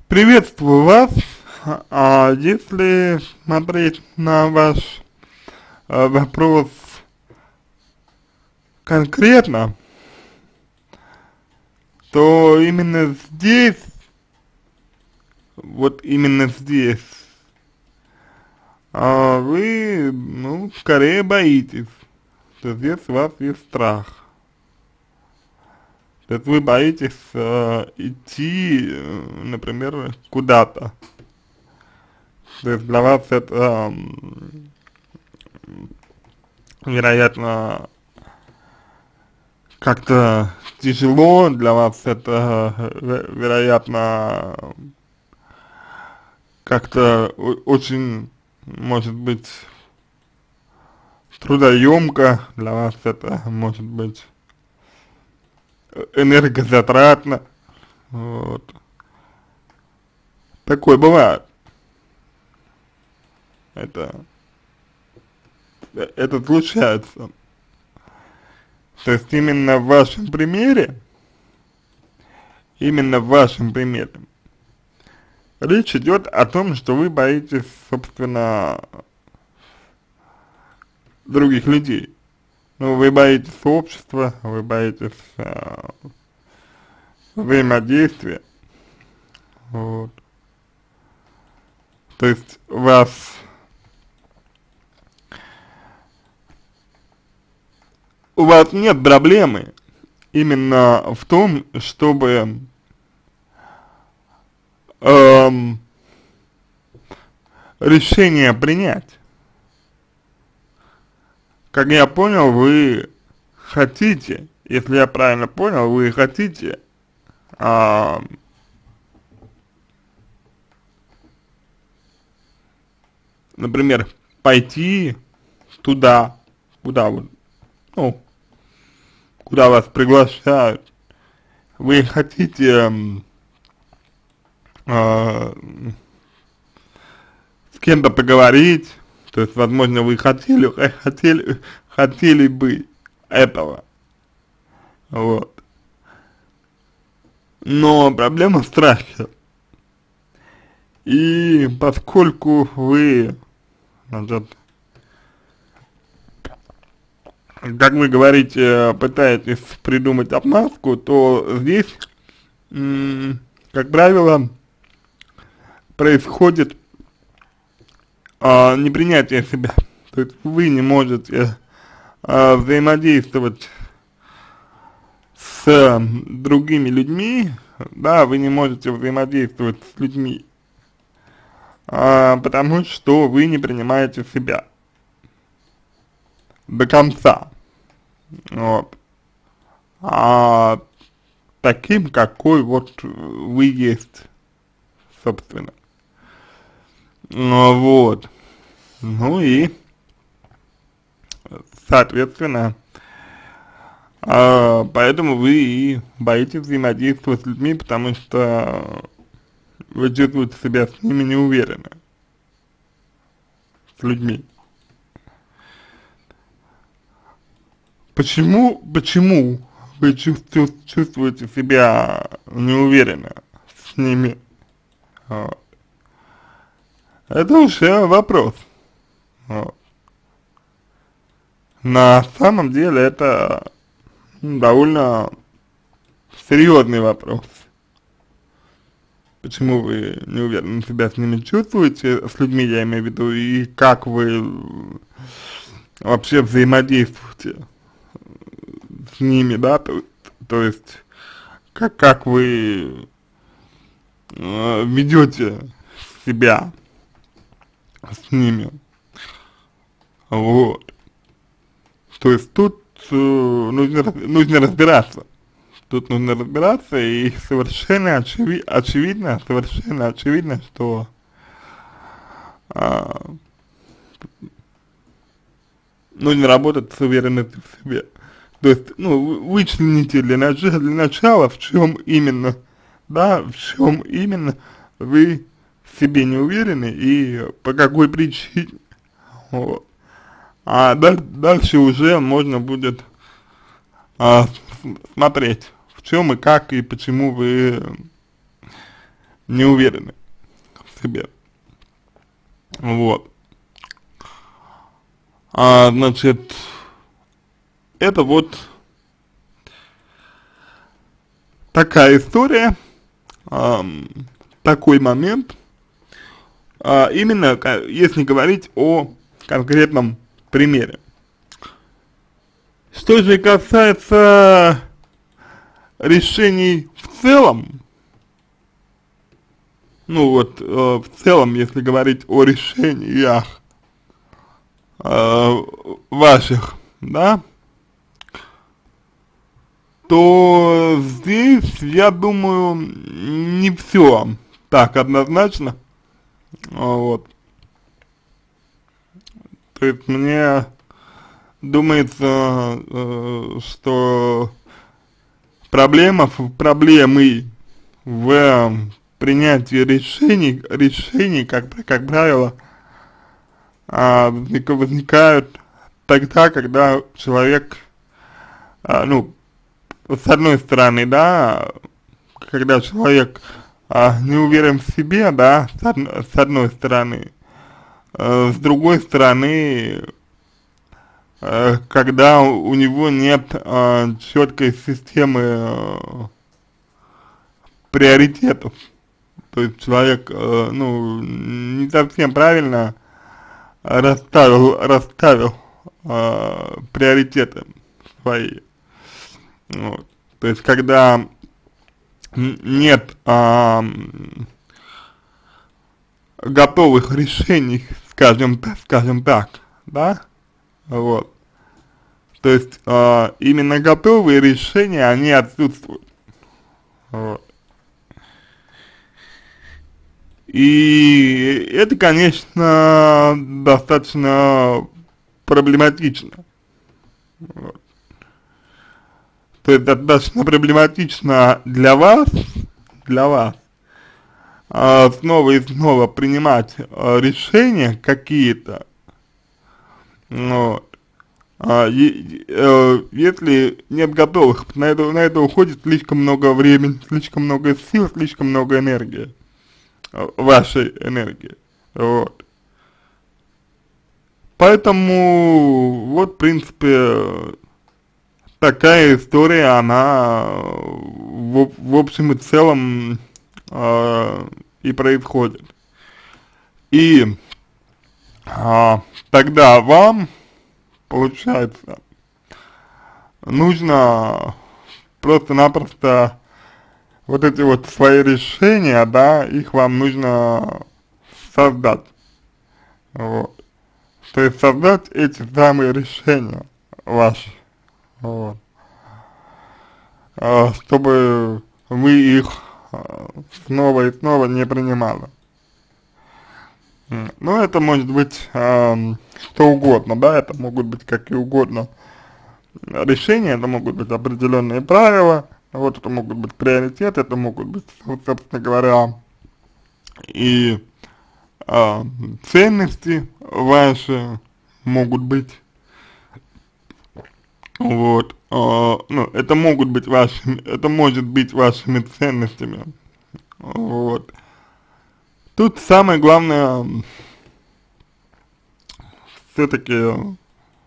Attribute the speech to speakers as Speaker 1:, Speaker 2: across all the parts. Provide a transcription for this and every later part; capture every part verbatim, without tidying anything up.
Speaker 1: Приветствую вас. А если смотреть на ваш э, вопрос конкретно, то именно здесь, вот именно здесь, а, вы, ну, скорее боитесь, что здесь у вас есть страх. То есть вы боитесь э, идти, э, например, куда-то. То есть для вас это, м, вероятно, как-то тяжело, для вас это, э, ве- вероятно, как-то о- очень, может быть, трудоемко, для вас это может быть э, энергозатратно, вот. Такое бывает, это, э, это случается. То есть именно в вашем примере, именно в вашем примере, речь идет о том, что вы боитесь, собственно, других людей. Ну, вы боитесь общества, вы боитесь э, взаимодействия, вот. То есть вас, у вас нет проблемы именно в том, чтобы эм, решение принять. Как я понял, вы хотите, если я правильно понял, вы хотите, а, например, пойти туда, куда вот, ну, куда вас приглашают. Вы хотите м, а, с кем-то поговорить, то есть, возможно, вы хотели, э, хотели, хотели бы этого, вот. Но проблема в страхе. И поскольку вы, значит, как вы говорите, пытаетесь придумать отмазку, то здесь, м, как правило, происходит а, непринятие себя. То есть вы не можете а, взаимодействовать с другими людьми, да, вы не можете взаимодействовать с людьми, а, потому что вы не принимаете себя до конца, вот, а таким, какой вот вы есть, собственно, ну, вот, ну и, соответственно, а, поэтому вы и боитесь взаимодействовать с людьми, потому что вы чувствуете себя с ними неуверенно, с людьми. Почему, почему вы чувству- чувствуете себя неуверенно с ними? Вот. Это уже вопрос. Вот. На самом деле это м, довольно серьезный вопрос. Почему вы неуверенно себя с ними чувствуете, с людьми я имею в виду, и как вы вообще взаимодействуете с ними, да, то, то есть как, как вы э, ведете себя с ними, вот. То есть тут э, нужно, раз- нужно разбираться, тут нужно разбираться, и совершенно очеви очевидно, совершенно очевидно, что а, нужно работать с уверенностью в себе. То есть, ну, вы- вычлените для начала, для начала, в чем именно, да, в чем именно вы в себе не уверены и по какой причине, вот. А даль- дальше уже можно будет а, с- смотреть, в чем и как и почему вы не уверены в себе. Вот. А, значит, это вот такая история, эм, такой момент, а, именно если говорить о конкретном примере. Что же касается решений в целом, ну вот, э, в целом, если говорить о решениях э, ваших, да, то здесь, я думаю, не все так однозначно, вот. То есть мне думается, э, что проблема, проблемы в принятии решений, решений, как, как правило, а, возникают тогда, когда человек, а, ну, с одной стороны, да, когда человек а, не уверен в себе, да, с, од с одной стороны, а, с другой стороны, а, когда у него нет а, четкой системы а, приоритетов. То есть человек, э, ну, не совсем правильно расставил, расставил э, приоритеты свои. Вот. То есть когда нет э, готовых решений, скажем, скажем так, да, вот. То есть э, именно готовые решения, они отсутствуют. Вот. И это, конечно, достаточно проблематично. Вот. То есть достаточно проблематично для вас, для вас, а, снова и снова принимать а, решения какие-то, вот, а, и, э, если нет готовых, на это, на это уходит слишком много времени, слишком много сил, слишком много энергии. Вашей энергии, вот. Поэтому, вот, в принципе, такая история, она в, в общем и целом э, и происходит. И э, тогда вам, получается, нужно просто-напросто вот эти вот свои решения, да, их вам нужно создать, вот. То есть создать эти самые решения ваши, вот. А, чтобы вы их а, снова и снова не принимали. Ну, это может быть а, что угодно, да, это могут быть какие угодно решения, это могут быть определенные правила. Вот это могут быть приоритеты, это могут быть, собственно говоря, и а, ценности ваши могут быть, вот, а, ну, это могут быть вашими, это может быть вашими ценностями, вот. Тут самое главное все-таки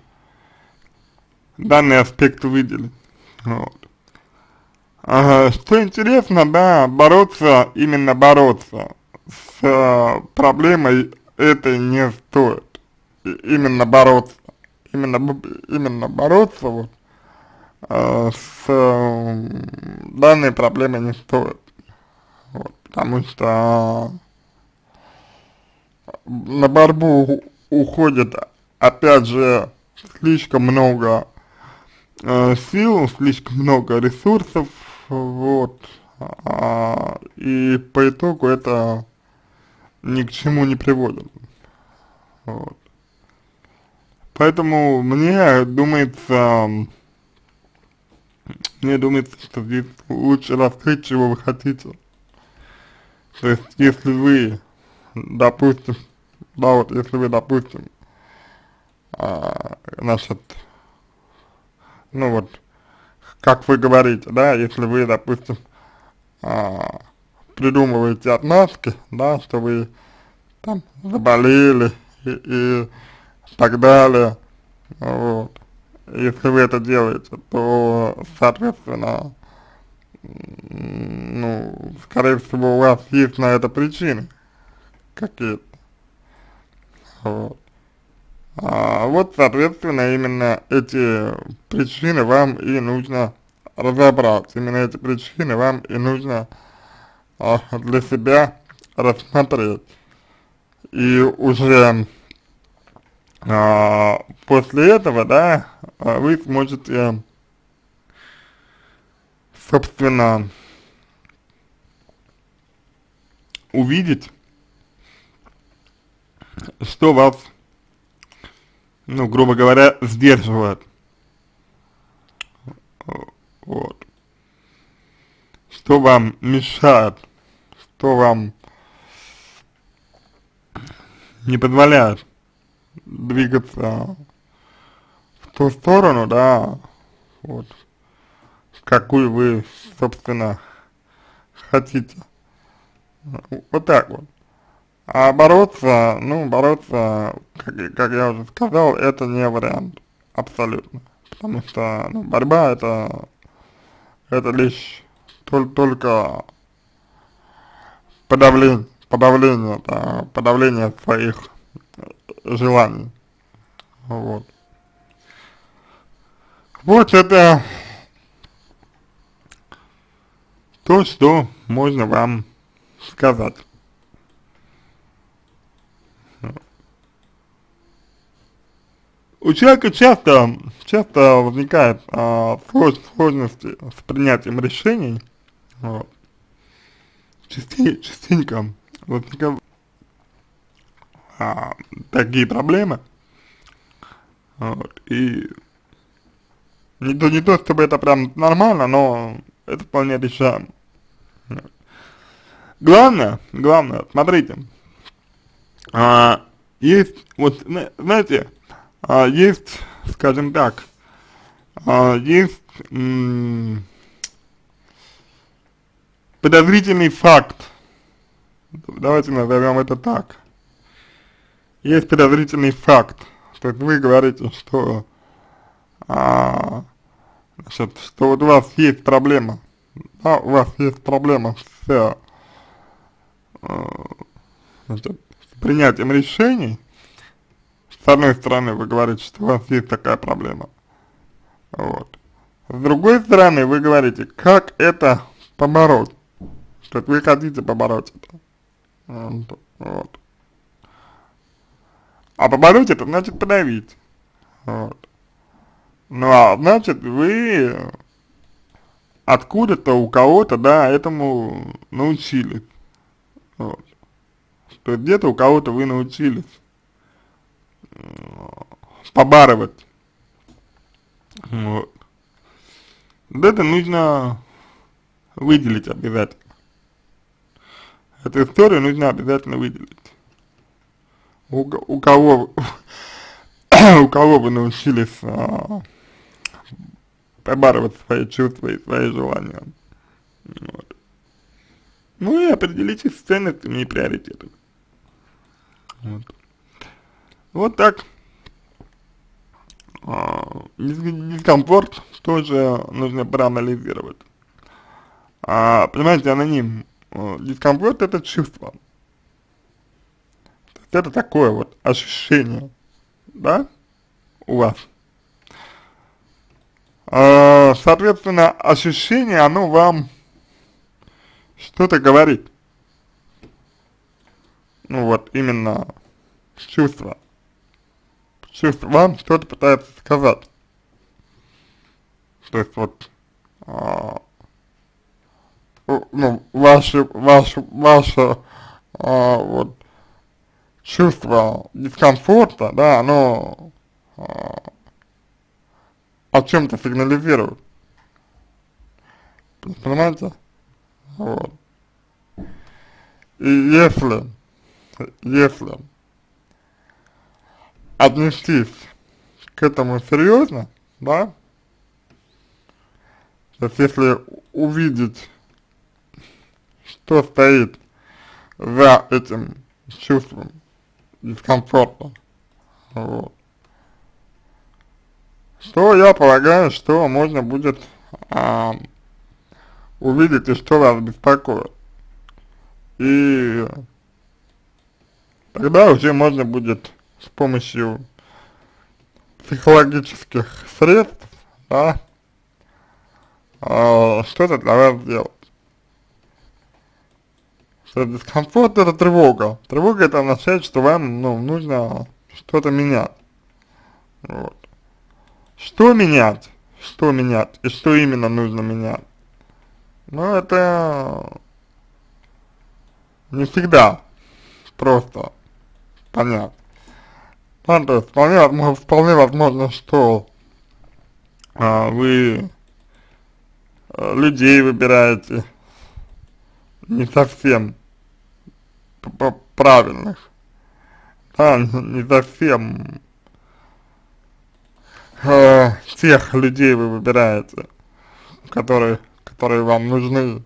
Speaker 1: данный аспект выделить, вот. Ага, что интересно, да, бороться, именно бороться с э, проблемой этой не стоит. И, именно бороться, именно, именно бороться вот э, с э, данной проблемой не стоит. Вот, потому что на борьбу уходит, опять же, слишком много э, сил, слишком много ресурсов, вот, а, и по итогу это ни к чему не приводит, вот. Поэтому мне думается, мне думается, что здесь лучше раскрыть, чего вы хотите. То есть, если вы, допустим, да, вот, если вы, допустим, а, значит, ну вот, как вы говорите, да, если вы, допустим, а, придумываете отмазки, да, что вы там заболели и, и так далее, вот. Если вы это делаете, то, соответственно, ну, скорее всего, у вас есть на это причины какие-то, вот. А вот, соответственно, именно эти причины вам и нужно разобрать, именно эти причины вам и нужно а, для себя рассмотреть. И уже а, после этого, да, вы сможете, собственно, увидеть, что вас, ну, грубо говоря, сдерживает. Вот. Что вам мешает, что вам не позволяет двигаться в ту сторону, да, вот, в какую вы, собственно, хотите. Вот так вот. А бороться, ну, бороться, как, как я уже сказал, это не вариант, абсолютно. Потому что, ну, борьба это, это лишь тол только подавление, подавление, да, подавление своих желаний. Вот. Вот это то, что можно вам сказать. У человека часто, часто возникает а, сложности с принятием решений, вот. Частенько, частенько возникают а, такие проблемы, вот. И не то, не то, чтобы это прям нормально, но это вполне решаемо. Вот. Главное, главное, смотрите, а, есть, вот, знаете, а, есть, скажем так, а, есть м подозрительный факт, давайте назовем это так, есть подозрительный факт, то есть вы говорите, что, а, значит, что вот у вас есть проблема, да, у вас есть проблема с, а, значит, с принятием решений. С одной стороны, вы говорите, что у вас есть такая проблема, вот. С другой стороны, вы говорите, как это побороть, что вы хотите побороть это, вот. А побороть это значит подавить, вот. Ну а значит, вы откуда-то у кого-то, да, этому научились, вот. То есть где-то у кого-то вы научились побарывать, вот. Вот это нужно выделить обязательно. Эту историю нужно обязательно выделить. У, у кого, у кого вы научились а, побарывать свои чувства и свои желания. Вот. Ну и определитесь с ценностями и приоритетами. Вот, вот так. А, дискомфорт тоже нужно проанализировать. А, понимаете, аноним, дискомфорт это чувство. Это такое вот ощущение, да, у вас. А, соответственно, ощущение, оно вам что-то говорит. Ну вот, именно чувство. Чувство вам что-то пытается сказать. То есть вот, а, ну, ваше, ваше, ваше, а, вот, чувство дискомфорта, да, оно а, о чем-то сигнализирует. Понимаете? Вот. И если, если отнестись к этому серьезно, да, то есть если увидеть, что стоит за этим чувством дискомфорта, вот. Что я полагаю, что можно будет а, увидеть и что вас беспокоит. И тогда уже можно будет с помощью психологических средств, да, а, что-то для вас сделать. Что дискомфорт — это тревога. Тревога — это означает, что вам, ну, нужно что-то менять. Вот. Что менять? Что менять? И что именно нужно менять? Ну, это не всегда просто понятно. Да, то есть вполне возможно, вполне возможно, что а, вы а, людей выбираете не совсем правильных, да, не совсем э, тех людей вы выбираете, которые, которые вам нужны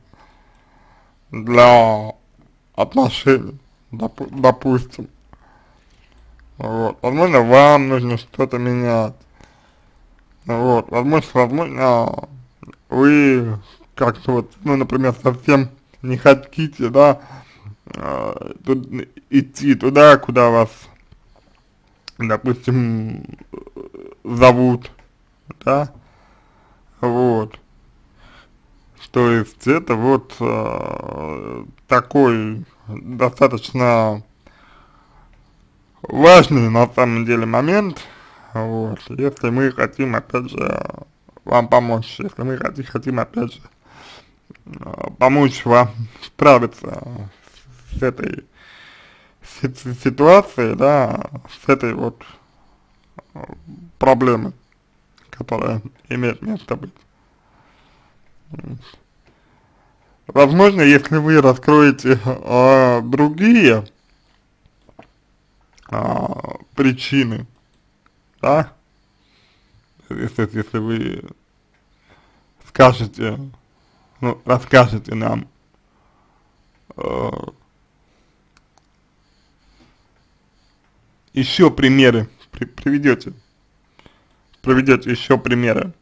Speaker 1: для отношений, допу допустим. Вот. Возможно, вам нужно что-то менять. Вот. Возможно, возможно, вы как-то вот, ну, например, совсем не хотите, да, э, тут, идти туда, куда вас, допустим, зовут, да, вот. То есть это вот э, такой достаточно важный на самом деле момент, вот, если мы хотим, опять же, вам помочь, если мы хотим, хотим опять же, помочь вам справиться с этой ситуацией, да, с этой вот проблемой, которая имеет место быть. Возможно, если вы раскроете а, другие а, причины, да, если, если вы скажете, ну, расскажете нам э, еще примеры, при, приведете, приведете еще примеры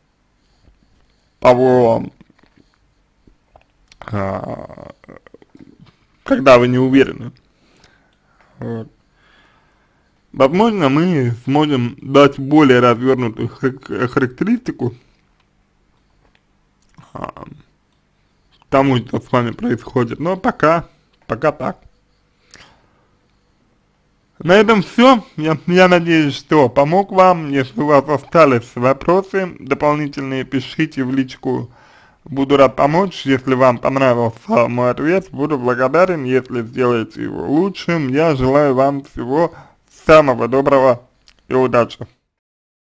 Speaker 1: того, э, когда вы не уверены. Вот. Возможно, мы сможем дать более развернутую характеристику а, тому, что с вами происходит, но пока, пока так. На этом все. Я, я надеюсь, что помог вам. Если у вас остались вопросы дополнительные, пишите в личку. Буду рад помочь. Если вам понравился мой ответ, буду благодарен. Если сделаете его лучшим, я желаю вам всего самого доброго и удачи.